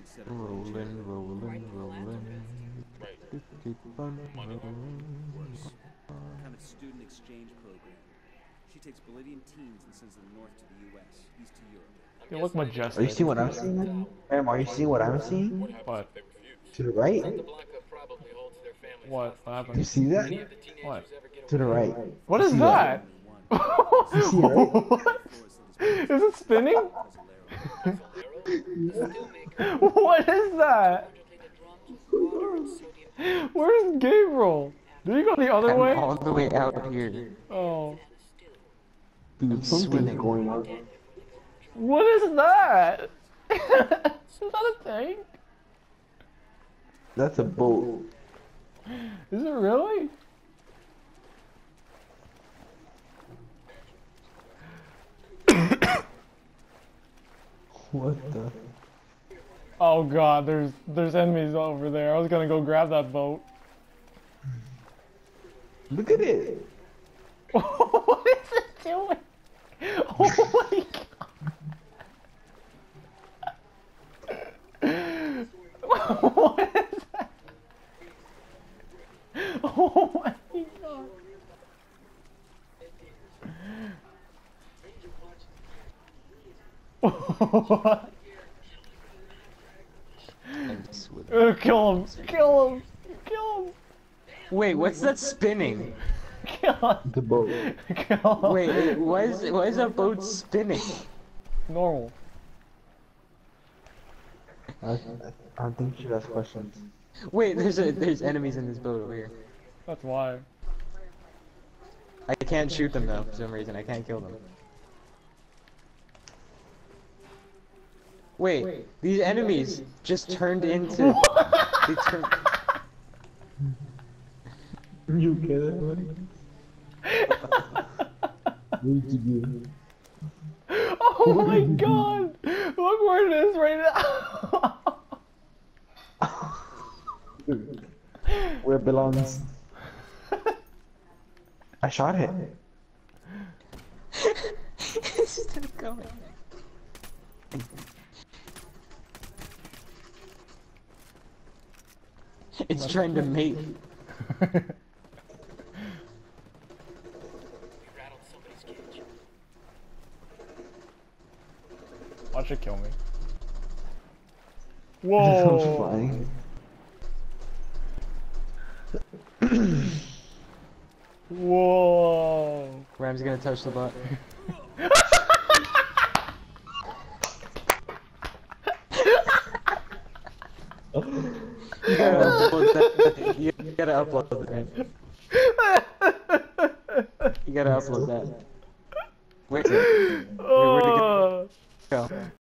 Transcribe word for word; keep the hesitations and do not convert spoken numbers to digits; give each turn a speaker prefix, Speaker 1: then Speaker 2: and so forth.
Speaker 1: Rolling, rolling, rolling. Keep on rolling.
Speaker 2: Kind of student exchange program. She takes Bolivian teens and sends them north to the U S, east to Europe.
Speaker 3: You look majestic.
Speaker 4: Are you seeing what I'm seeing? Ma'am, are you seeing what I'm seeing?
Speaker 3: What?
Speaker 4: To the right?
Speaker 3: What? What
Speaker 4: You
Speaker 3: happened?
Speaker 4: see that?
Speaker 3: What?
Speaker 4: To the right.
Speaker 3: What is
Speaker 4: see
Speaker 3: that?
Speaker 4: You see it, right?
Speaker 3: What? Is it spinning? What is that? Where's Gabriel? Did he go the other
Speaker 1: I'm
Speaker 3: way?
Speaker 1: all the way out here.
Speaker 3: Oh.
Speaker 4: Dude, something's going on.
Speaker 3: What is that? Is that a tank?
Speaker 4: That's a boat.
Speaker 3: Is it really?
Speaker 4: What the?
Speaker 3: Oh god, there's there's enemies over there. I was gonna go grab that boat.
Speaker 4: Look at it.
Speaker 3: What is it doing? Oh my god. What is that? Oh my god. What? Uh, kill him! Kill him! Kill him!
Speaker 1: Wait, what's that spinning?
Speaker 3: Kill him!
Speaker 4: The boat.
Speaker 3: Kill him!
Speaker 1: Wait, why is why is that boat spinning?
Speaker 3: Normal.
Speaker 4: I, I don't think you should ask questions.
Speaker 1: Wait, there's a there's enemies in this boat over here.
Speaker 3: That's why.
Speaker 1: I can't shoot them though for some reason. I can't kill them. Wait, these enemies just turned into. They turned.
Speaker 4: You get it, buddy? What did you do?
Speaker 3: Oh my god! Look where it is right now!
Speaker 4: Where it belongs. I shot it.
Speaker 1: It's still going. It's trying to mate.
Speaker 3: Watch it kill me. Whoa!
Speaker 4: Flying.
Speaker 3: Whoa!
Speaker 1: Ram's gonna touch the butt. You gotta upload that. You gotta upload that. You gotta upload that. Wait, wait, where'd it go?